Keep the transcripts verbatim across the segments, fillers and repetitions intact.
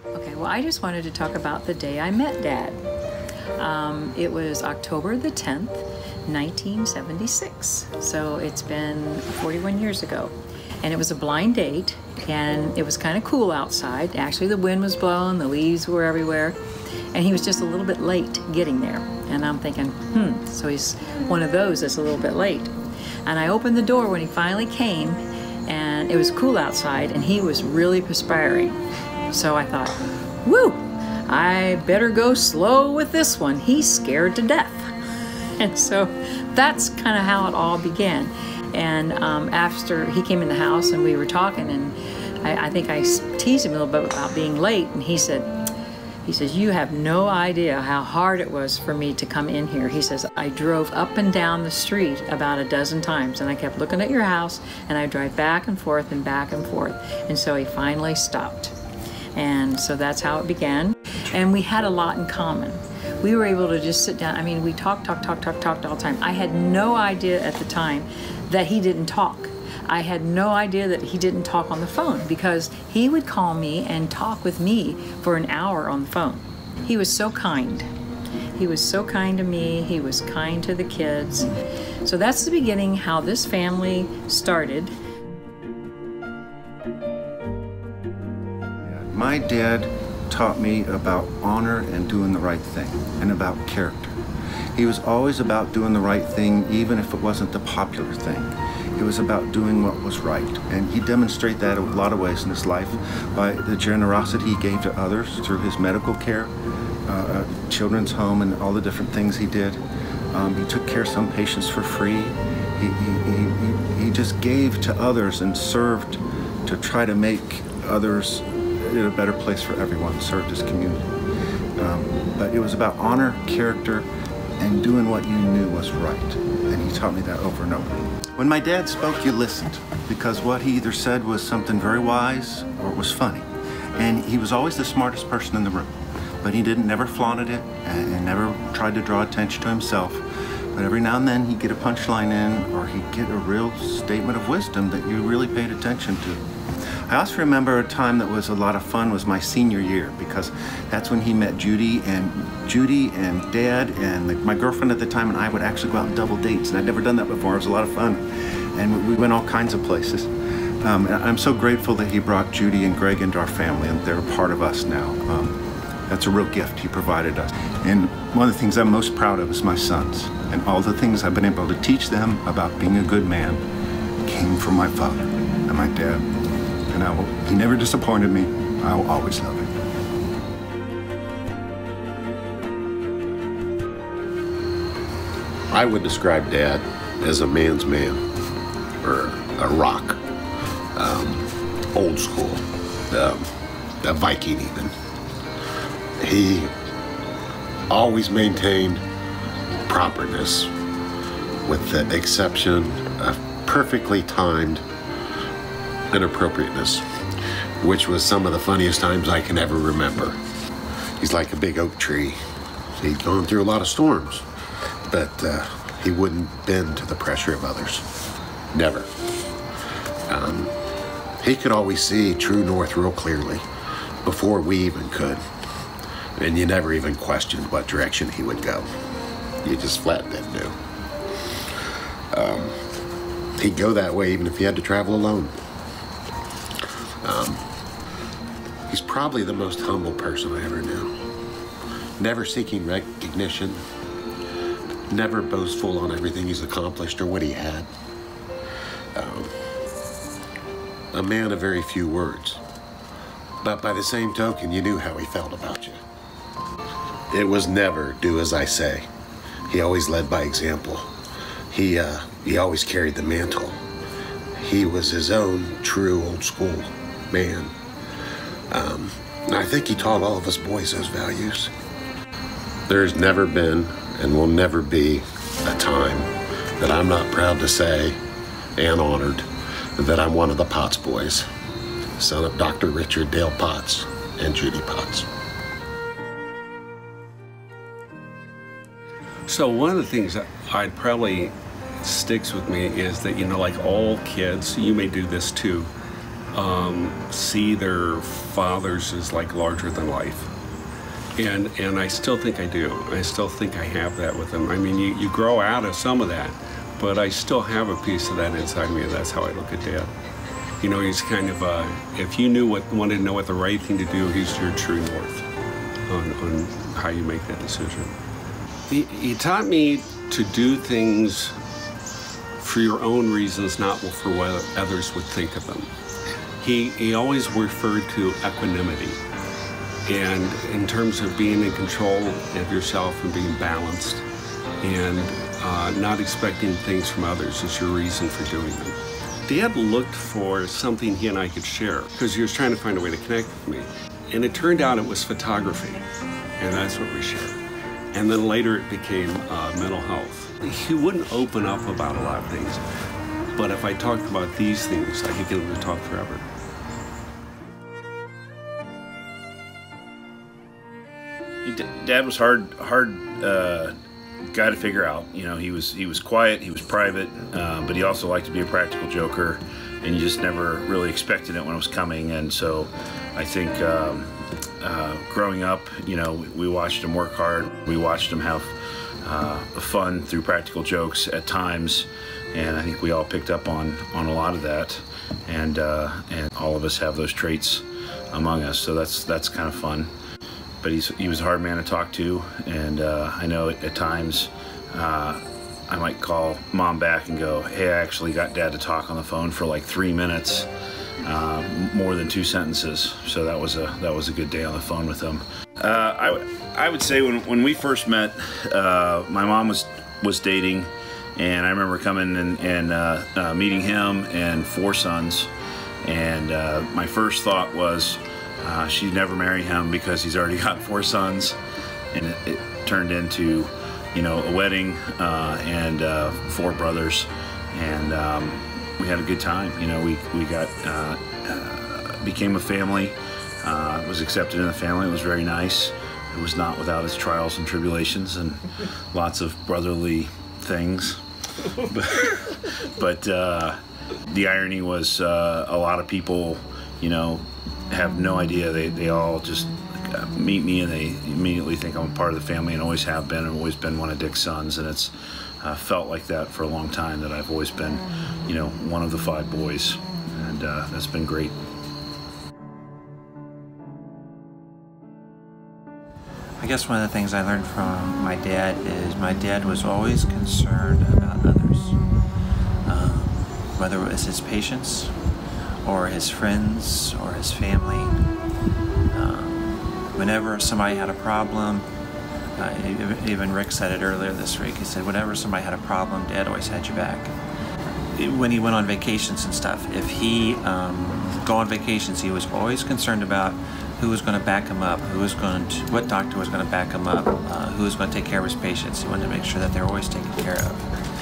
Okay, well, I just wanted to talk about the day I met Dad. Um, it was October the tenth, nineteen seventy-six. So it's been forty-one years ago. And it was a blind date, and it was kind of cool outside. Actually, the wind was blowing, the leaves were everywhere, and he was just a little bit late getting there. And I'm thinking, hmm, so he's one of those that's a little bit late. And I opened the door when he finally came, and it was cool outside, and he was really perspiring. So I thought, woo, I better go slow with this one. He's scared to death. And so that's kind of how it all began. And um, after he came in the house and we were talking, and I, I think I teased him a little bit about being late, and he said, he says, you have no idea how hard it was for me to come in here. He says, I drove up and down the street about a dozen times, and I kept looking at your house, and I drive back and forth and back and forth. And so he finally stopped. And so that's how it began. And we had a lot in common. We were able to just sit down. I mean, we talked, talked, talked, talked, talked all the time. I had no idea at the time that he didn't talk. I had no idea that he didn't talk on the phone, because he would call me and talk with me for an hour on the phone. He was so kind. He was so kind to me. He was kind to the kids. So that's the beginning, how this family started. My dad taught me about honor and doing the right thing, and about character. He was always about doing the right thing, even if it wasn't the popular thing. It was about doing what was right. And he demonstrated that in a lot of ways in his life by the generosity he gave to others through his medical care, uh, children's home, and all the different things he did. Um, he took care of some patients for free. He, he, he, he just gave to others and served to try to make others in a better place for everyone, served his community. Um, but it was about honor, character, and doing what you knew was right. And he taught me that over and over. When my dad spoke, you listened, because what he either said was something very wise or it was funny. And he was always the smartest person in the room, but he didn't never flaunted it and, and never tried to draw attention to himself. But every now and then he'd get a punchline in, or he'd get a real statement of wisdom that you really paid attention to. I also remember a time that was a lot of fun was my senior year, because that's when he met Judy, and Judy and Dad and the, my girlfriend at the time and I would actually go out on double dates, and I'd never done that before. It was a lot of fun, and we went all kinds of places. Um, and I'm so grateful that he brought Judy and Greg into our family, and they're a part of us now. Um, that's a real gift he provided us. And one of the things I'm most proud of is my sons, and all the things I've been able to teach them about being a good man came from my father and my dad. And I will, he never disappointed me. I will always love him. I would describe Dad as a man's man, or a rock, um, old school, um, a Viking even. He always maintained properness, with the exception of perfectly timed inappropriateness, which was some of the funniest times I can ever remember. He's like a big oak tree. He'd gone through a lot of storms, but uh, he wouldn't bend to the pressure of others. Never. Um, he could always see true north real clearly before we even could, and you never even questioned what direction he would go. You just flat dead knew. Um, he'd go that way even if he had to travel alone. Um, he's probably the most humble person I ever knew. Never seeking recognition, never boastful on everything he's accomplished or what he had. Um, a man of very few words, but by the same token, you knew how he felt about you. It was never do as I say. He always led by example. He, uh, he always carried the mantle. He was his own true old school man. Um, and I think he taught all of us boys those values. There's never been and will never be a time that I'm not proud to say and honored that I'm one of the Potts boys, son of Doctor Richard Dale Potts and Judy Potts. So one of the things that I'd probably sticks with me is that, you know, like all kids, you may do this too, um, see their fathers as like larger than life. And, and I still think I do. I still think I have that with them. I mean, you, you grow out of some of that, but I still have a piece of that inside me, and that's how I look at Dad. You know, he's kind of, uh, if you knew what, wanted to know what the right thing to do, he's your true north on, on how you make that decision. He, he taught me to do things for your own reasons, not for what others would think of them. He, he always referred to equanimity. And in terms of being in control of yourself and being balanced and uh, not expecting things from others is your reason for doing them. Dad looked for something he and I could share because he was trying to find a way to connect with me. And it turned out it was photography, and that's what we shared. And then later it became uh, mental health. He wouldn't open up about a lot of things, but if I talked about these things, I could get him to talk forever. Dad was hard, hard uh, guy to figure out. You know, he was he was quiet, he was private, uh, but he also liked to be a practical joker, and you just never really expected it when it was coming. And so, I think um, uh, growing up, you know, we, we watched him work hard. We watched him have uh, fun through practical jokes at times, and I think we all picked up on on a lot of that. And uh, and all of us have those traits among us, so that's that's kind of fun. But he's, he was a hard man to talk to, and uh, I know at, at times uh, I might call Mom back and go, hey, I actually got Dad to talk on the phone for like three minutes, uh, more than two sentences. So that was a that was a good day on the phone with him. Uh, I, I would say when, when we first met, uh, my mom was, was dating, and I remember coming and, and uh, uh, meeting him and four sons, and uh, my first thought was, Uh, she'd never marry him because he's already got four sons, and it, it turned into, you know, a wedding uh, and uh, four brothers, and um, we had a good time. You know, we we got uh, uh, became a family. Uh, was accepted in the family. It was very nice. It was not without its trials and tribulations and lots of brotherly things. but but uh, the irony was uh, a lot of people, you know, have no idea. They, they all just meet me and they immediately think I'm a part of the family, and always have been, and always been one of Dick's sons. And it's uh, felt like that for a long time, that I've always been, you know, one of the five boys, and uh, that's been great. I guess one of the things I learned from my dad is my dad was always concerned about others, um, whether it was his patients or his friends, or his family. Um, whenever somebody had a problem, uh, even Rick said it earlier this week, he said, whenever somebody had a problem, Dad always had your back. When he went on vacations and stuff, if he um, go on vacations, he was always concerned about who was going to back him up, who was going to, what doctor was going to back him up, uh, who was going to take care of his patients. He wanted to make sure that they were always taken care of.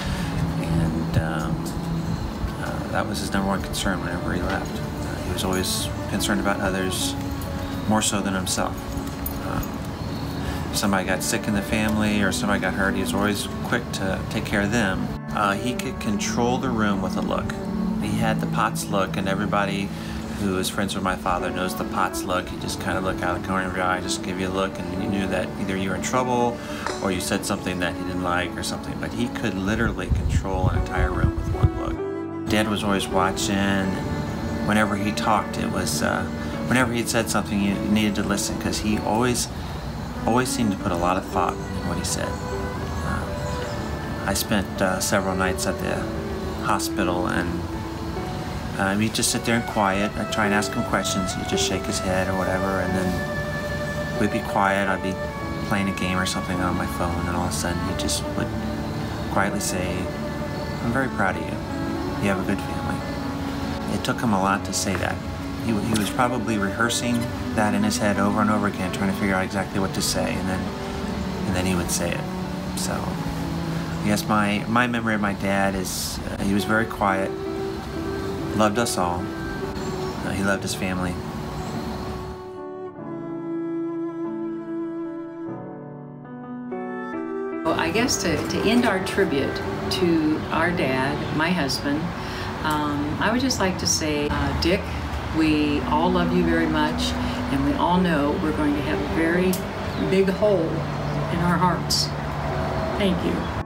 And um, that was his number one concern whenever he left. Uh, he was always concerned about others more so than himself. Um, if somebody got sick in the family or somebody got hurt, he was always quick to take care of them. Uh, he could control the room with a look. He had the Potts look, and everybody who is friends with my father knows the Potts look. He just kind of look out of the corner of your eye, just give you a look, and you knew that either you were in trouble or you said something that he didn't like or something. But he could literally control an entire room with one look. Dad was always watching, and whenever he talked, it was, uh, whenever he had said something, you needed to listen, because he always, always seemed to put a lot of thought in what he said. Uh, I spent uh, several nights at the hospital, and um, he'd just sit there and quiet. I'd try and ask him questions. He'd just shake his head or whatever, and then we'd be quiet. I'd be playing a game or something on my phone, and all of a sudden he just would quietly say, I'm very proud of you. You have a good family. It took him a lot to say that. He, he was probably rehearsing that in his head over and over again, trying to figure out exactly what to say, and then and then he would say it. So I guess my, my memory of my dad is uh, he was very quiet, loved us all, uh, he loved his family. Well, I guess to, to end our tribute to our dad, my husband, um, I would just like to say, uh, Dick, We all love you very much, and we all know we're going to have a very big hole in our hearts. Thank you.